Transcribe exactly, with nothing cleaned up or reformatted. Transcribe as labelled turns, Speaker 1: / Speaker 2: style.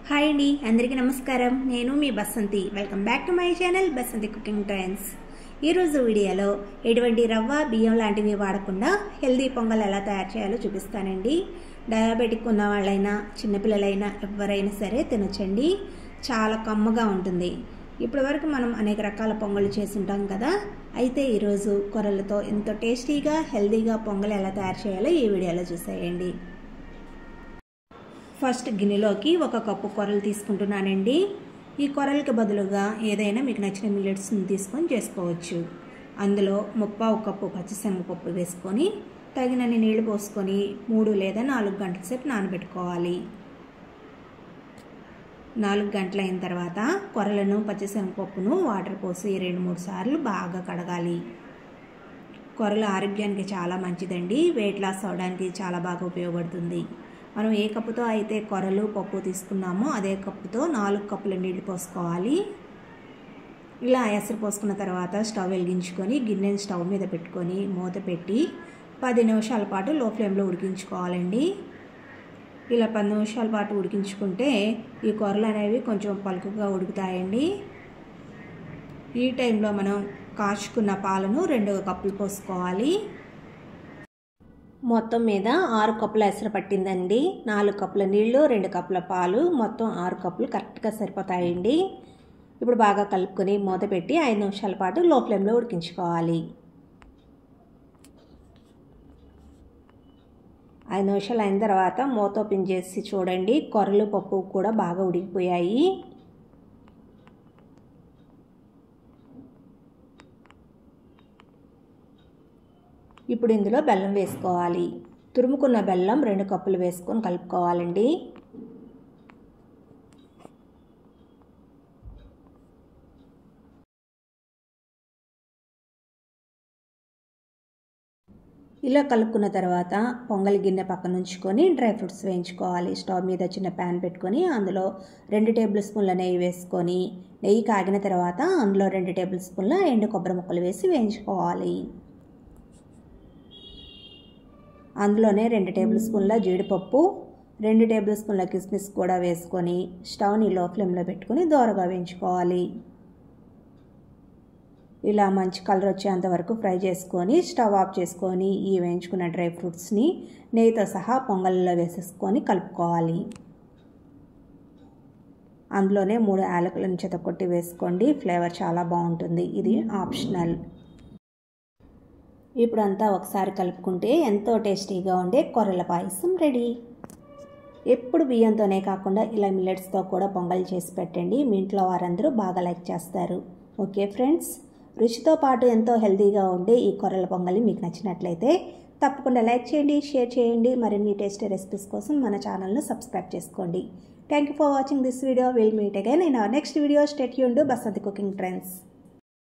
Speaker 1: Hi అండి, అందరికీ నమస్కారం. నేను మీ Basanti. Welcome back to my channel Basanti cooking trends. ఈరోజు వీడియోలో ఎటువంటి రవ్వ బియ్యం లాంటివి వాడకుండా హెల్దీ పొంగల్ ఎలా తయారు చేయాలో చూపిస్తానండి. డయాబెటిక్ ఉన్న వాళ్ళైనా చిన్నపిల్లలైనా ఎవరైనా సరే తినొచ్చండి. చాలా కమ్మగా ఉంటుంది. ఇప్పటి వరకు మనం అనేక రకాల పొంగళ్ళు చేసి ఉంటాం కదా. అయితే ఈరోజు కొర్రలతో ఎంతో టేస్టీగా హెల్దీగా పొంగల్ ఎలా తయారు చేయాలో ఈ వీడియోలో చూసేయండి. ఫస్ట్ గిన్నెలోకి ఒక కప్పు కొర్రలు తీసుకుంటున్నానండి. ఈ కొర్రలకి బదులుగా ఏదైనా మీకు నచ్చిన మిల్లెట్స్ని తీసుకొని చేసుకోవచ్చు. అందులో ముప్పావు కప్పు పచ్చిశనగపప్పు వేసుకొని తగినన్ని నీళ్లు పోసుకొని మూడు లేదా నాలుగు గంటల సేపు నానబెట్టుకోవాలి. నాలుగు గంటలు అయిన తర్వాత కొర్రలను పచ్చిశనగపప్పును వాటర్ పోసి రెండు మూడు సార్లు బాగా కడగాలి. కొర్రలు ఆరోగ్యానికి చాలా మంచిదండి. వెయిట్ లాస్ అవడానికి చాలా బాగా ఉపయోగపడుతుంది. మనం ఏ కప్పుతో అయితే కొర్రలు పప్పు తీసుకున్నామో అదే కప్పుతో నాలుగు కప్పుల నీళ్లు పోసుకోవాలి. ఇలా ఎసరు పోసుకున్న తర్వాత స్టవ్ వెలిగించుకొని గిన్నెని స్టవ్ మీద పెట్టుకొని మూత పెట్టి పది నిమిషాల పాటు లో ఫ్లేమ్లో ఉడికించుకోవాలండి. ఇలా పది నిమిషాల పాటు ఉడికించుకుంటే ఈ కొర్రలు అనేవి కొంచెం పలుకుగా ఉడుకుతాయండి. ఈ టైంలో మనం కాచుకున్న పాలను రెండు కప్పులు పోసుకోవాలి. మొత్తం మీద ఆరు కప్పుల ఎసరు పట్టిందండి. నాలుగు కప్పుల నీళ్లు, రెండు కప్పుల పాలు, మొత్తం ఆరు కప్పులు కరెక్ట్గా సరిపోతాయండి. ఇప్పుడు బాగా కలుపుకొని మూత పెట్టి ఐదు నిమిషాల పాటు లో ఫ్లేమ్లో ఉడికించుకోవాలి. ఐదు నిమిషాలు అయిన తర్వాత మూత ఓపెన్ చేసి చూడండి, కొర్రలు పప్పు కూడా బాగా ఉడికిపోయాయి. ఇప్పుడు ఇందులో బెల్లం వేసుకోవాలి. తురుముకున్న బెల్లం రెండు కప్పులు వేసుకొని కలుపుకోవాలండి. ఇలా కలుపుకున్న తర్వాత పొంగల్ గిన్నె పక్కన ఉంచుకొని డ్రై ఫ్రూట్స్ వేయించుకోవాలి. స్టవ్ మీద చిన్న ప్యాన్ పెట్టుకొని అందులో రెండు టేబుల్ స్పూన్ల నెయ్యి వేసుకొని నెయ్యి కాగిన తర్వాత అందులో రెండు టేబుల్ స్పూన్ల ఎండు కొబ్బరి ముక్కలు వేసి వేయించుకోవాలి. అందులోనే రెండు టేబుల్ స్పూన్ల జీడిపప్పు, రెండు టేబుల్ స్పూన్ల కిస్మిస్ కూడా వేసుకొని స్టవ్ని లో ఫ్లేమ్లో పెట్టుకొని దోరగా వేయించుకోవాలి. ఇలా మంచి కలర్ వచ్చేంత వరకు ఫ్రై చేసుకొని స్టవ్ ఆఫ్ చేసుకొని ఈ వేయించుకున్న డ్రై ఫ్రూట్స్ని నెయ్యితో సహా పొంగల్లో వేసేసుకొని కలుపుకోవాలి. అందులోనే మూడు యాలకులను చెతకొట్టి వేసుకోండి. ఫ్లేవర్ చాలా బాగుంటుంది. ఇది ఆప్షనల్. ఇప్పుడంతా ఒకసారి కలుపుకుంటే ఎంతో టేస్టీగా ఉండే కొర్రల పాయసం రెడీ. ఎప్పుడు బియ్యంతోనే కాకుండా ఇలా మిల్లెట్స్తో కూడా పొంగల్ చేసి పెట్టండి. మీ ఇంట్లో వారందరూ బాగా లైక్ చేస్తారు. ఓకే ఫ్రెండ్స్, రుచితో పాటు ఎంతో హెల్తీగా ఉండే ఈ కొర్రల పొంగలి మీకు నచ్చినట్లయితే తప్పకుండా లైక్ చేయండి, షేర్ చేయండి. మరిన్ని టేస్టీ రెసిపీస్ కోసం మన ఛానల్ను సబ్స్క్రైబ్ చేసుకోండి. Thank you for watching this video. Will meet again in our next video. Stay tuned Basanti cooking trends.